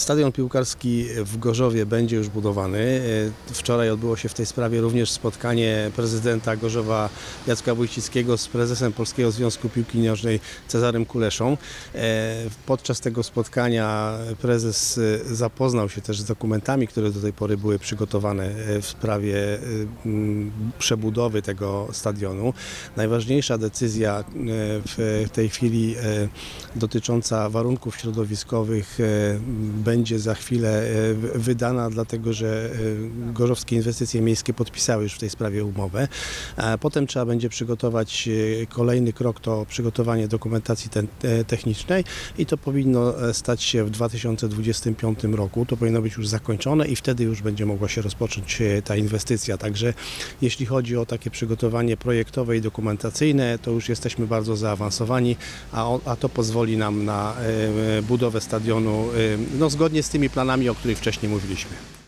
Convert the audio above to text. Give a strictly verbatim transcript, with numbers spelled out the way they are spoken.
Stadion piłkarski w Gorzowie będzie już budowany. Wczoraj odbyło się w tej sprawie również spotkanie prezydenta Gorzowa Jacka Wójcickiego z prezesem Polskiego Związku Piłki Nożnej Cezarym Kuleszą. Podczas tego spotkania prezes zapoznał się też z dokumentami, które do tej pory były przygotowane w sprawie przebudowy tego stadionu. Najważniejsza decyzja w tej chwili dotycząca warunków środowiskowych będzie za chwilę wydana, dlatego że Gorzowskie Inwestycje Miejskie podpisały już w tej sprawie umowę. Potem trzeba będzie przygotować kolejny krok, to przygotowanie dokumentacji technicznej i to powinno stać się w dwa tysiące dwudziestym piątym roku. To powinno być już zakończone i wtedy już będzie mogła się rozpocząć ta inwestycja. Także jeśli chodzi o takie przygotowanie projektowe i dokumentacyjne, to już jesteśmy bardzo zaawansowani, a, a to pozwoli nam na budowę stadionu no, zgodnie z tymi planami, o których wcześniej mówiliśmy.